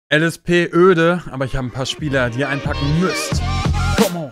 LSP öde, aber ich habe ein paar Spieler, die ihr einpacken müsst. Come on!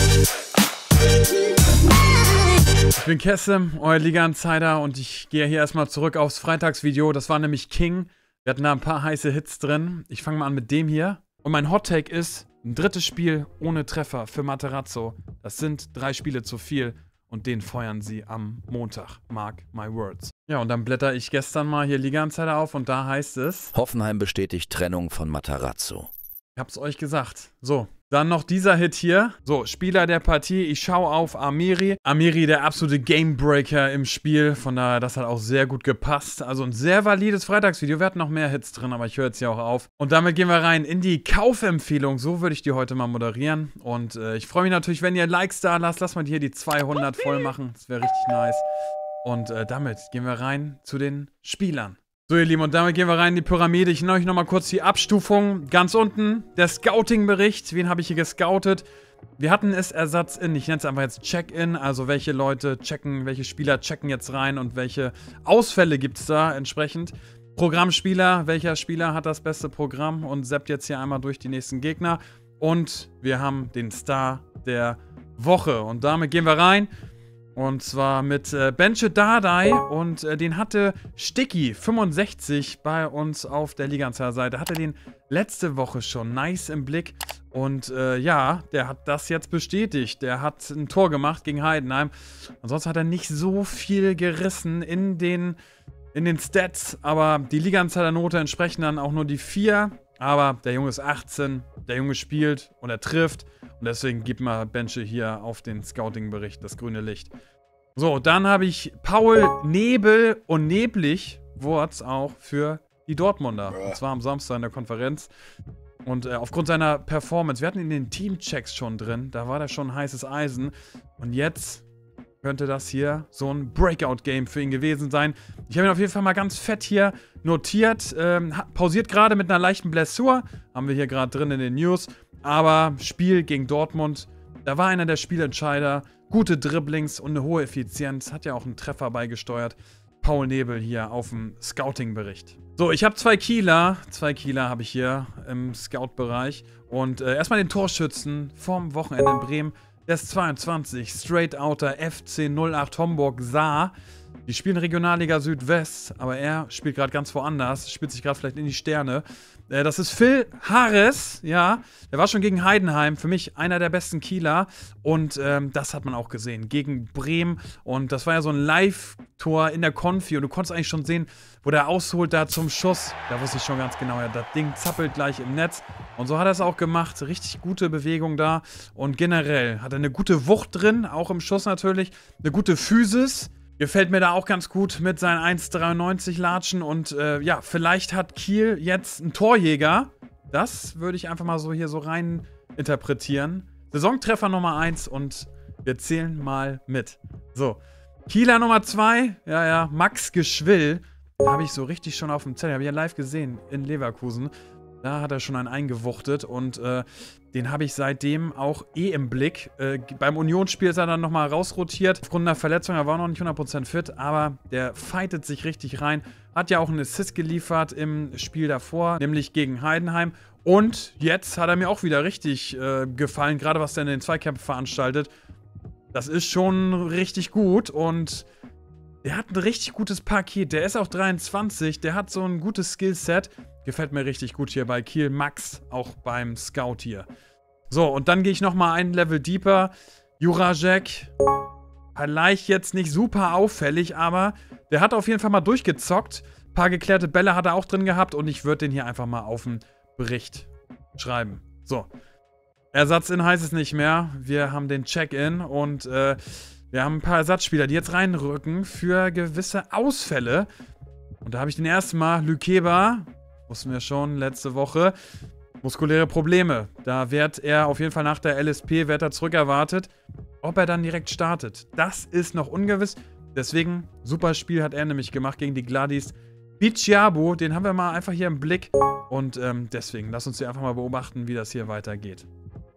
Ich bin Kessem, euer Liga-Insider, und ich gehe hier erstmal zurück aufs Freitagsvideo. Das war nämlich King. Wir hatten da ein paar heiße Hits drin. Ich fange mal an mit dem hier. Und mein Hot-Take ist, ein drittes Spiel ohne Treffer für Materazzo. Das sind 3 Spiele zu viel. Und den feuern sie am Montag. Mark my words. Ja, und dann blätter ich gestern mal hier Liga-Insider auf und da heißt es: Hoffenheim bestätigt Trennung von Materazzo. Ich hab's euch gesagt. So, dann noch dieser Hit hier. So, Spieler der Partie. Ich schaue auf Amiri. Amiri, der absolute Gamebreaker im Spiel. Von daher, das hat auch sehr gut gepasst. Also ein sehr valides Freitagsvideo. Wir hatten noch mehr Hits drin, aber ich höre jetzt hier auch auf. Und damit gehen wir rein in die Kaufempfehlung. So würde ich die heute mal moderieren. Und ich freue mich natürlich, wenn ihr Likes da lasst. Lasst mal hier die 200 voll machen. Das wäre richtig nice. Und damit gehen wir rein zu den Spielern. So, ihr Lieben, und damit gehen wir rein in die Pyramide. Ich nenne euch nochmal kurz die Abstufung. Ganz unten der Scouting-Bericht. Wen habe ich hier gescoutet? Wir hatten es Ersatz in. Ich nenne es einfach jetzt Check-in. Also welche Leute checken, welche Spieler checken jetzt rein und welche Ausfälle gibt es da entsprechend. Programmspieler, welcher Spieler hat das beste Programm und zappt jetzt hier einmal durch die nächsten Gegner. Und wir haben den Star der Woche. Und damit gehen wir rein. Und zwar mit Bence Dardai, und den hatte Sticky65 bei uns auf der Liga-Seite. Hatte den letzte Woche schon nice im Blick. Und ja, der hat das jetzt bestätigt. Der hat ein Tor gemacht gegen Heidenheim. Ansonsten hat er nicht so viel gerissen in den Stats. Aber die Liga-Note entsprechen dann auch nur die 4. Aber der Junge ist 18, der Junge spielt und er trifft. Und deswegen gibt mal Bence hier auf den Scouting-Bericht das grüne Licht. So, dann habe ich Paul Nebel und Neblig, Worts auch, für die Dortmunder. Und zwar am Samstag in der Konferenz. Und aufgrund seiner Performance, wir hatten ihn in den Teamchecks schon drin, da war der schon heißes Eisen. Und jetzt könnte das hier so ein Breakout-Game für ihn gewesen sein. Ich habe ihn auf jeden Fall mal ganz fett hier notiert. Pausiert gerade mit einer leichten Blessur. Haben wir hier gerade drin in den News. Aber Spiel gegen Dortmund, da war einer der Spielentscheider. Gute Dribblings und eine hohe Effizienz. Hat ja auch einen Treffer beigesteuert. Paul Nebel hier auf dem Scouting-Bericht. So, ich habe 2 Kieler. 2 Kieler habe ich hier im Scout-Bereich. Und erstmal den Torschützen vom Wochenende in Bremen. Der ist 22, Straight Outer FC 08 Homburg Saar. Die spielen Regionalliga Südwest, aber er spielt gerade ganz woanders, spielt sich gerade vielleicht in die Sterne. Das ist Phil Harris, ja, der war schon gegen Heidenheim, für mich einer der besten Kieler. Und das hat man auch gesehen, gegen Bremen. Und das war ja so ein Live-Tor in der Konfi und du konntest eigentlich schon sehen, wo der ausholt da zum Schuss. Da wusste ich schon ganz genau, ja, das Ding zappelt gleich im Netz. Und so hat er es auch gemacht, richtig gute Bewegung da. Und generell hat er eine gute Wucht drin, auch im Schuss natürlich, eine gute Physis. Gefällt mir da auch ganz gut mit seinen 1,93 Latschen. Und ja, vielleicht hat Kiel jetzt einen Torjäger. Das würde ich einfach mal so hier so rein interpretieren. Saisontreffer Nummer 1 und wir zählen mal mit. So, Kieler Nummer 2. Ja, ja, Max Geschwill. Den habe ich so richtig schon auf dem Zettel. Habe ich ja live gesehen in Leverkusen. Da hat er schon einen eingewuchtet und den habe ich seitdem auch im Blick. Beim Unionsspiel ist er dann nochmal rausrotiert. Aufgrund einer Verletzung, er war noch nicht 100% fit, aber der fightet sich richtig rein. Hat ja auch einen Assist geliefert im Spiel davor, nämlich gegen Heidenheim. Und jetzt hat er mir auch wieder richtig gefallen, gerade was er in den Zweikämpfen veranstaltet. Das ist schon richtig gut und der hat ein richtig gutes Paket. Der ist auch 23, der hat so ein gutes Skillset. Gefällt mir richtig gut hier bei Kiel. Max, auch beim Scout hier. So, und dann gehe ich nochmal ein Level deeper. Jurajek. Vielleicht jetzt nicht super auffällig, aber der hat auf jeden Fall mal durchgezockt. Ein paar geklärte Bälle hat er auch drin gehabt und ich würde den hier einfach mal auf den Bericht schreiben. So. Ersatz in heißt es nicht mehr. Wir haben den Check-in und wir haben ein paar Ersatzspieler, die jetzt reinrücken für gewisse Ausfälle. Und da habe ich den ersten Mal Lükeba. Wussten wir schon letzte Woche. Muskuläre Probleme. Da wird er auf jeden Fall nach der LSP zurückerwartet. Ob er dann direkt startet, das ist noch ungewiss. Deswegen, super Spiel hat er nämlich gemacht gegen die Gladys. Bichiabu, den haben wir mal einfach hier im Blick. Und deswegen, lass uns hier einfach mal beobachten, wie das hier weitergeht.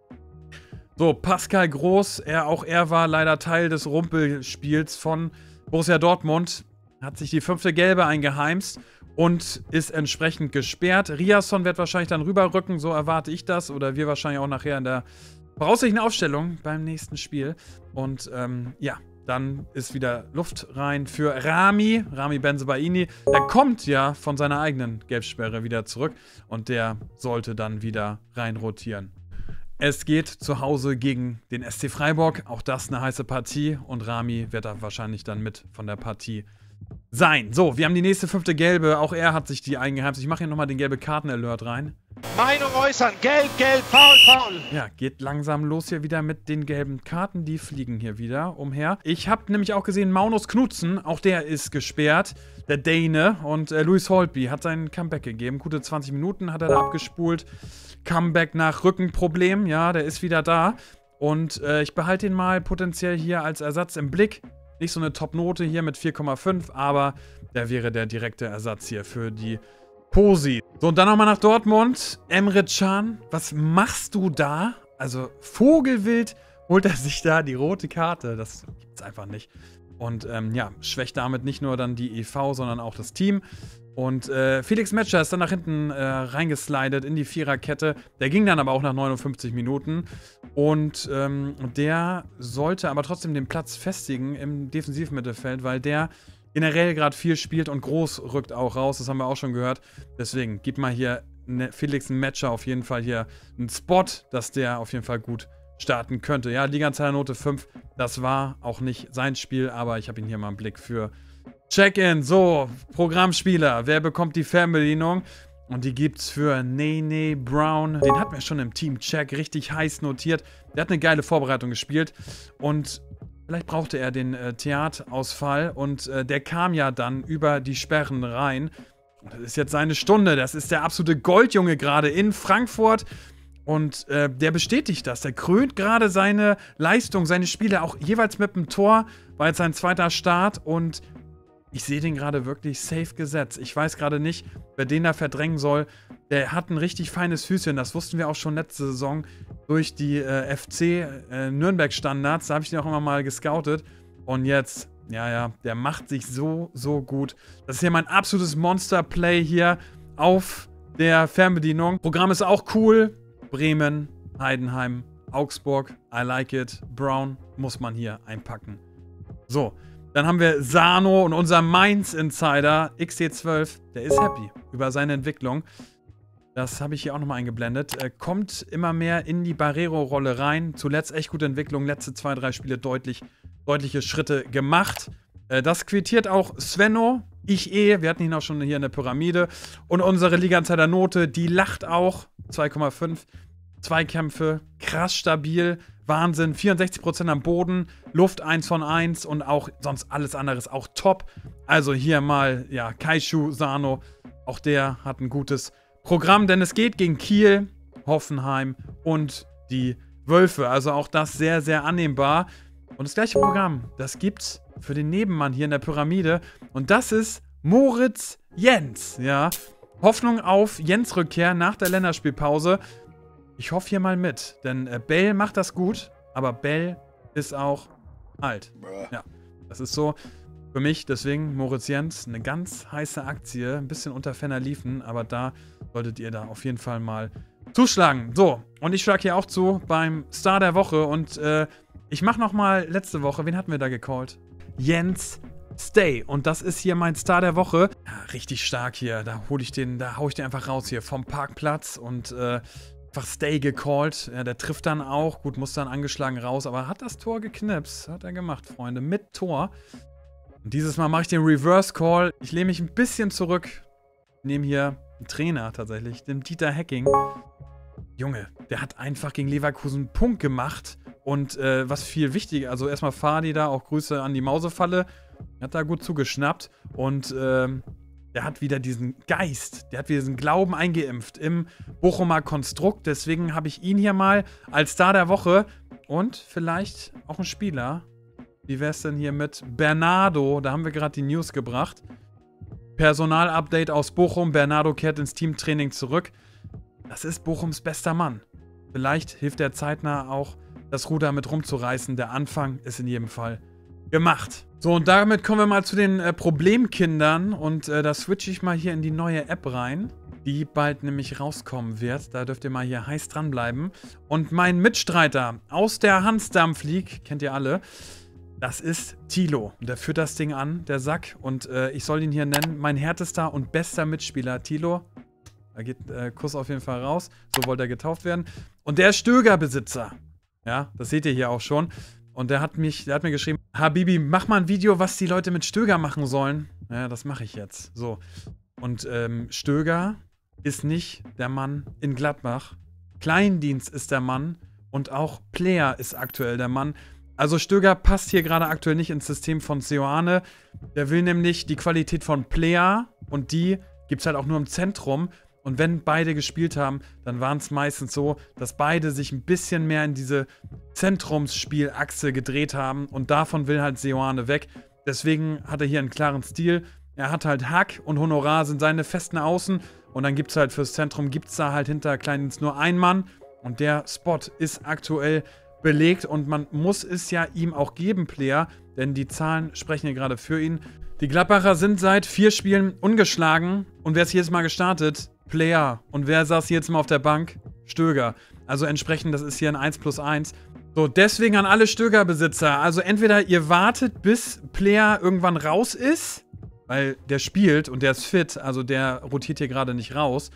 So, Pascal Groß, er war leider Teil des Rumpelspiels von Borussia Dortmund. Hat sich die 5. Gelbe eingeheimst. und ist entsprechend gesperrt. Riasson wird wahrscheinlich dann rüberrücken, so erwarte ich das. Oder wir wahrscheinlich auch nachher in der voraussichtlichen Aufstellung beim nächsten Spiel. Und ja, dann ist wieder Luft rein für Rami Bensebaini. Der kommt ja von seiner eigenen Gelbsperre wieder zurück und der sollte dann wieder rein rotieren. Es geht zu Hause gegen den SC Freiburg. Auch das eine heiße Partie und Rami wird da wahrscheinlich dann mit von der Partie sein. So, wir haben die nächste 5. Gelbe. Auch er hat sich die eingeheimst. Ich mache hier nochmal den gelbe Karten-Alert rein. Meinung äußern. Gelb, gelb, faul, faul. Ja, geht langsam los hier wieder mit den gelben Karten. Die fliegen hier wieder umher. Ich habe nämlich auch gesehen, Magnus Knudsen, auch der ist gesperrt. Der Däne. Und Louis Holtby hat sein Comeback gegeben. Gute 20 Minuten hat er da abgespult. Comeback nach Rückenproblem. Ja, der ist wieder da. Und ich behalte ihn mal potenziell hier als Ersatz im Blick. Nicht so eine Top-Note hier mit 4,5, aber der wäre der direkte Ersatz hier für die Posi. So, und dann nochmal nach Dortmund. Emre Can, was machst du da? Also, Vogelwild holt er sich da die rote Karte. Das gibt's einfach nicht. Und ja, schwächt damit nicht nur dann die EV, sondern auch das Team. Und Felix Metscher ist dann nach hinten reingeslidet in die Viererkette. Der ging dann aber auch nach 59 Minuten. Und der sollte aber trotzdem den Platz festigen im Defensivmittelfeld, weil der generell gerade viel spielt und Groß rückt auch raus. Das haben wir auch schon gehört. Deswegen gib mal hier Felix Metscher auf jeden Fall hier einen Spot, dass der auf jeden Fall gut starten könnte. Ja, Liga-Note 5, das war auch nicht sein Spiel, aber ich habe ihn hier mal im Blick für Check-in. So, Programmspieler. Wer bekommt die Fernbedienung? Und die gibt's für Nene Brown. Den hatten wir schon im Team-Check richtig heiß notiert. Der hat eine geile Vorbereitung gespielt. Und vielleicht brauchte er den Theaterausfall. Und der kam ja dann über die Sperren rein. Das ist jetzt seine Stunde. Das ist der absolute Goldjunge gerade in Frankfurt. Und der bestätigt das. Der krönt gerade seine Leistung, seine Spiele auch jeweils mit einem Tor. War jetzt sein zweiter Start und ich sehe den gerade wirklich safe gesetzt. Ich weiß gerade nicht, wer den da verdrängen soll. Der hat ein richtig feines Füßchen. Das wussten wir auch schon letzte Saison durch die FC Nürnberg-Standards. Da habe ich den auch immer mal gescoutet. Und jetzt, ja, der macht sich so, so gut. Das ist hier mein absolutes Monster-Play hier auf der Fernbedienung. Programm ist auch cool. Bremen, Heidenheim, Augsburg. I like it. Brown muss man hier einpacken. So. Dann haben wir Sano und unser Mainz-Insider XD12. Der ist happy über seine Entwicklung. Das habe ich hier auch nochmal eingeblendet. Kommt immer mehr in die Barrero-Rolle rein. Zuletzt echt gute Entwicklung. Letzte 2, 3 Spiele deutliche Schritte gemacht. Das quittiert auch Svenno. Wir hatten ihn auch schon hier in der Pyramide. Und unsere Liga-Insider-Note, die lacht auch. 2,5. Zweikämpfe, krass stabil. Wahnsinn, 64% am Boden, Luft 1 von 1 und auch sonst alles andere ist auch top. Also hier mal, ja, Kaishu Sano, auch der hat ein gutes Programm, denn es geht gegen Kiel, Hoffenheim und die Wölfe. Also auch das sehr, sehr annehmbar. Und das gleiche Programm, das gibt's für den Nebenmann hier in der Pyramide und das ist Moritz Jens, ja. Hoffnung auf Jens Rückkehr nach der Länderspielpause. Ich hoffe hier mal mit, denn Bell macht das gut, aber Bell ist auch alt. Ja, das ist so für mich, deswegen Moritz Jens, eine ganz heiße Aktie, ein bisschen unter Ferner liefen, aber da solltet ihr da auf jeden Fall mal zuschlagen. So, und ich schlage hier auch zu beim Star der Woche und ich mache nochmal letzte Woche, wen hatten wir da gecallt? Jens Stay. Und das ist hier mein Star der Woche. Ja, richtig stark hier, da hau ich den einfach raus hier vom Parkplatz und einfach Stay gecallt. Ja, der trifft dann auch. Gut, muss dann angeschlagen raus, aber hat das Tor geknipst. Hat er gemacht, Freunde. Mit Tor. Und dieses Mal mache ich den Reverse Call. Ich lehne mich ein bisschen zurück. Nehme hier einen Trainer tatsächlich, den Dieter Hecking. Junge, der hat einfach gegen Leverkusen einen Punkt gemacht. Und was viel wichtiger, also erstmal Fadi da, auch Grüße an die Mausefalle. Hat da gut zugeschnappt. Und der hat wieder diesen Geist, der hat wieder diesen Glauben eingeimpft im Bochumer Konstrukt. Deswegen habe ich ihn hier mal als Star der Woche und vielleicht auch ein Spieler. Wie wäre es denn hier mit Bernardo? Da haben wir gerade die News gebracht. Personalupdate aus Bochum. Bernardo kehrt ins Teamtraining zurück. Das ist Bochums bester Mann. Vielleicht hilft er zeitnah auch, das Ruder mit rumzureißen. Der Anfang ist in jedem Fall gemacht. So, und damit kommen wir mal zu den Problemkindern. Und da switche ich mal hier in die neue App rein, die bald nämlich rauskommen wird. Da dürft ihr mal hier heiß dranbleiben. Und mein Mitstreiter aus der Hansdampf League, kennt ihr alle, das ist Thilo. Der führt das Ding an, der Sack. Und ich soll ihn hier nennen, mein härtester und bester Mitspieler. Thilo, da geht Kuss auf jeden Fall raus. So wollte er getauft werden. Und der ist Stöger-Besitzer. Ja, das seht ihr hier auch schon. Und der hat mir geschrieben, Habibi, mach mal ein Video, was die Leute mit Stöger machen sollen. Ja, das mache ich jetzt. So. Und Stöger ist nicht der Mann in Gladbach. Kleindienst ist der Mann. Und auch Player ist aktuell der Mann. Also Stöger passt hier gerade aktuell nicht ins System von Seoane. Der will nämlich die Qualität von Player und die gibt es halt auch nur im Zentrum. Und wenn beide gespielt haben, dann waren es meistens so, dass beide sich ein bisschen mehr in diese Zentrumsspielachse gedreht haben. Und davon will halt Seoane weg. Deswegen hat er hier einen klaren Stil. Er hat halt Hack und Honorar sind seine festen Außen. Und dann gibt es halt fürs Zentrum, gibt es da halt hinter Kleindienst nur einen Mann. Und der Spot ist aktuell belegt und man muss es ja ihm auch geben, Player, denn die Zahlen sprechen hier gerade für ihn. Die Gladbacher sind seit 4 Spielen ungeschlagen und wer ist jedes Mal gestartet? Player. Und wer saß jetzt mal auf der Bank? Stöger. Also entsprechend, das ist hier ein 1+1. So, deswegen an alle Stöger-Besitzer. Also entweder ihr wartet, bis Player irgendwann raus ist, weil der spielt und der ist fit, also der rotiert hier gerade nicht raus.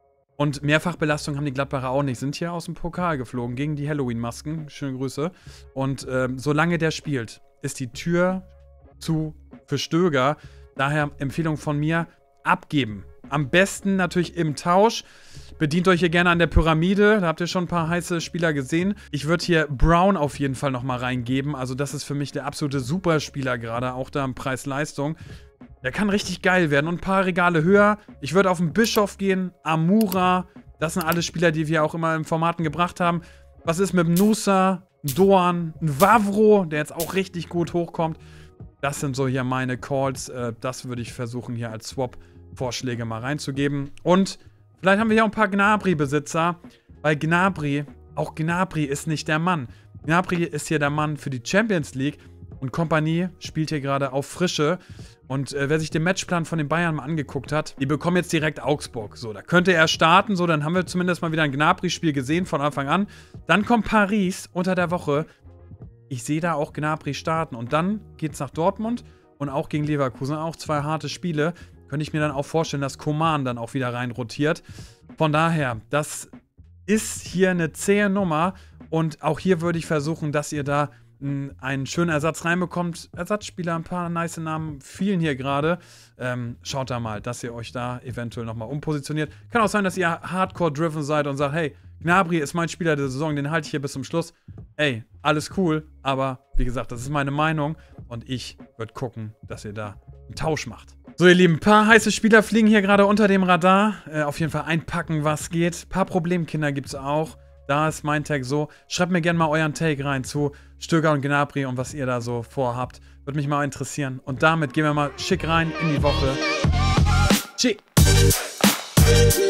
Und Mehrfachbelastung haben die Gladbacher auch nicht. Sind hier aus dem Pokal geflogen gegen die Halloween-Masken. Schöne Grüße. Und solange der spielt, ist die Tür zu für Stöger. Daher Empfehlung von mir, abgeben. Am besten natürlich im Tausch. Bedient euch hier gerne an der Pyramide. Da habt ihr schon ein paar heiße Spieler gesehen. Ich würde hier Brown auf jeden Fall nochmal reingeben. Also das ist für mich der absolute Superspieler gerade. Auch da im Preis-Leistung. Der kann richtig geil werden und ein paar Regale höher. Ich würde auf den Bischof gehen, Amura. Das sind alle Spieler, die wir auch immer in Formaten gebracht haben. Was ist mit Nusa, Doan, Vavro, der jetzt auch richtig gut hochkommt. Das sind so hier meine Calls. Das würde ich versuchen hier als Swap-Vorschläge mal reinzugeben. Und vielleicht haben wir hier auch ein paar Gnabry-Besitzer. Weil Gnabry, auch Gnabry ist nicht der Mann. Gnabry ist hier der Mann für die Champions League. Und Kompanie spielt hier gerade auf Frische. Und wer sich den Matchplan von den Bayern mal angeguckt hat, die bekommen jetzt direkt Augsburg. So, da könnte er starten. So, dann haben wir zumindest mal wieder ein Gnabry-Spiel gesehen von Anfang an. Dann kommt Paris unter der Woche. Ich sehe da auch Gnabry starten. Und dann geht es nach Dortmund und auch gegen Leverkusen. Auch 2 harte Spiele. Könnte ich mir dann auch vorstellen, dass Coman dann auch wieder rein rotiert. Von daher, das ist hier eine zähe Nummer. Und auch hier würde ich versuchen, dass ihr da einen schönen Ersatz reinbekommt. Ersatzspieler, ein paar nice Namen fielen hier gerade. Schaut da mal, dass ihr euch da eventuell nochmal umpositioniert. Kann auch sein, dass ihr hardcore-driven seid und sagt, hey, Gnabry ist mein Spieler der Saison, den halte ich hier bis zum Schluss. Ey, alles cool, aber wie gesagt, das ist meine Meinung und ich würde gucken, dass ihr da einen Tausch macht. So, ihr Lieben, ein paar heiße Spieler fliegen hier gerade unter dem Radar. Auf jeden Fall einpacken, was geht. Ein paar Problemkinder gibt es auch. Da ist mein Tag so. Schreibt mir gerne mal euren Take rein zu Stöger und Gnabry und was ihr da so vorhabt. Würde mich mal interessieren. Und damit gehen wir mal schick rein in die Woche. Tschüss.